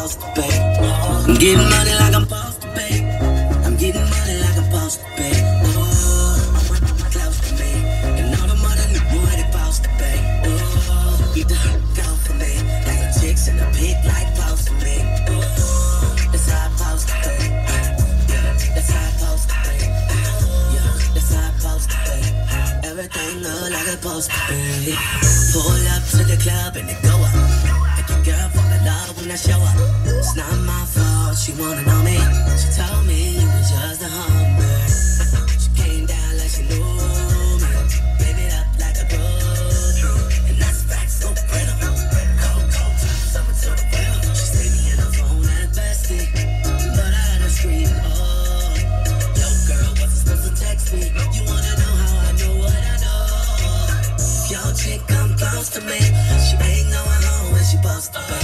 supposed to pay. I'm getting money like I'm supposed to pay. I'm getting money like I'm supposed to pay. I want my clothes to me, and all the money more they supposed to pay. You don't go for me, like the chicks in the pit like post to me. That's how I'm supposed to pay. That's how I'm supposed to pay. That's how I'm supposed to pay. Everything look like it's supposed to be. Pull up to the club and it go up. Make your girl fall in love when I show up. It's not my fault, she wanna know me. She told me you was just a hummer. She came down like she knew me. Gave it up like a groupie. And that's facts, so brittle. Cold, summer to the winter. She stayed me in her phone at bestie, but I had her scream, oh. Yo girl, wasn't supposed to text me. You wanna know how I know what I know? If your chick come close to me, she ain't going home when she supposed to pay.